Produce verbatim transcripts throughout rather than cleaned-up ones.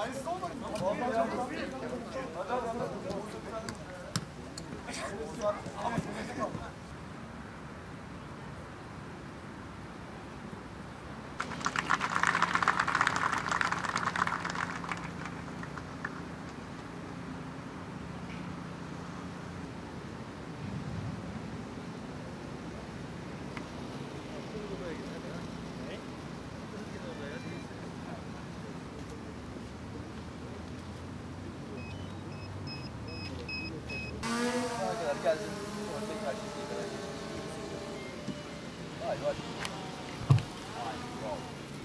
Geldim. Ortaya karşı bir kadar geçtim. Hadi hadi. Hadi. Wow.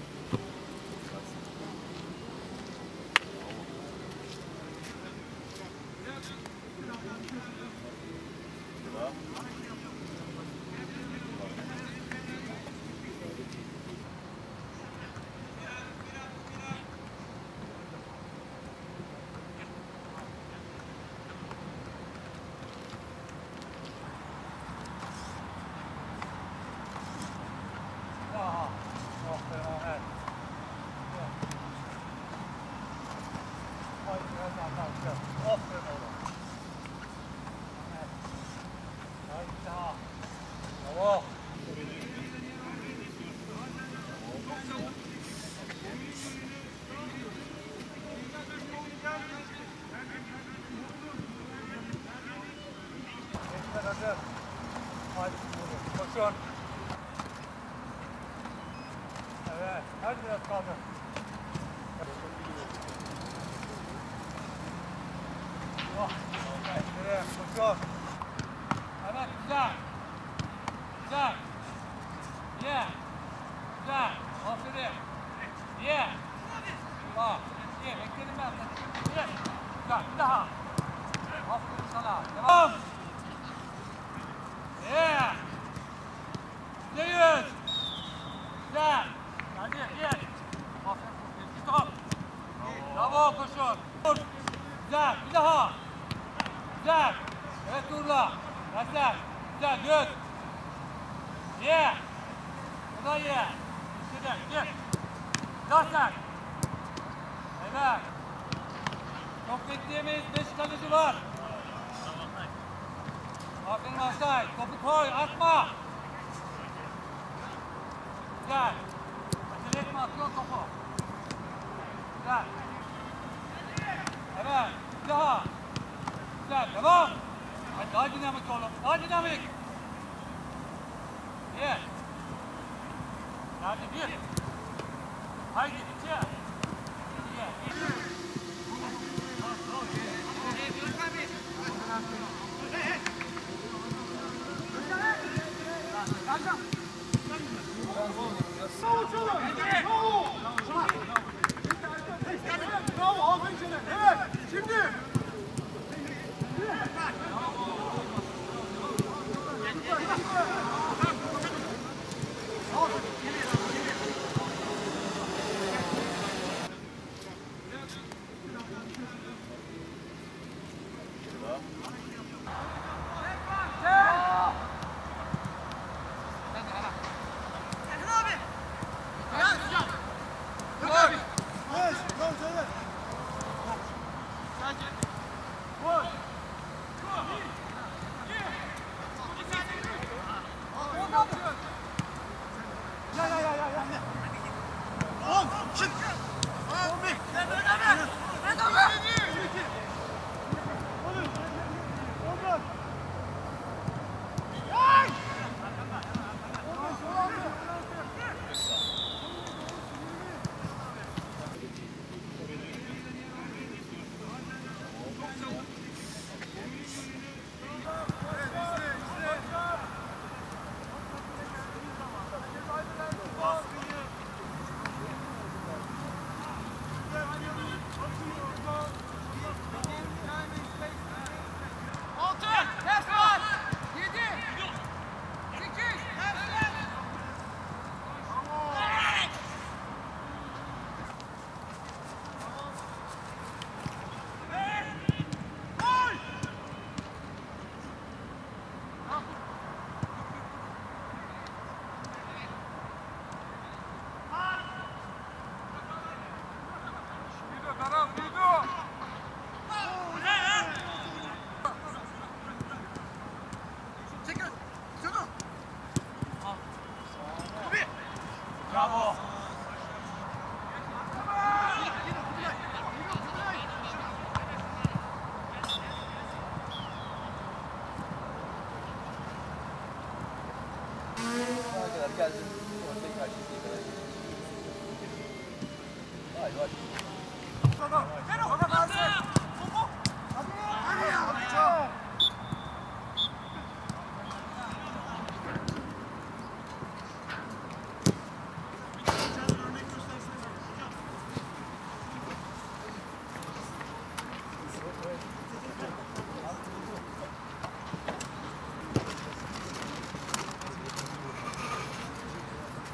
Koşun. Evet, hadi biraz kaldı. Oh, evet, koşun. Evet, güzel. Güzel. Yeah. Güzel. Aferin. Yeah. Bak, yeah, bekledim ben. Yeah. Güzel, bir daha. Aferin sana. Devam. Yeah. Yüz. Güzel. Hadi, yeah. Aferin. Stop. Bravo, koşun. Güzel, bir daha. Güzel. Evet, Nurla. Güzel. Güzel, düz. Yeah. Bu da yeah. Güzel, yeah. Zaten. Evet. Çok bekleyemeyiz. Beş kalıcı var. Aferin Asay. Topu koy. Atma. Güzel. Acele etme. Atıyor topu. Güzel. Evet. Bir daha. Güzel. Devam. Hadi daha dinamik oğlum. Daha dinamik. Yeah. Hadi bir. Haydi iki. Yeah. Bravo, aferin sana. Evet, şimdi. Bravo. Arkadaşlar gelsin.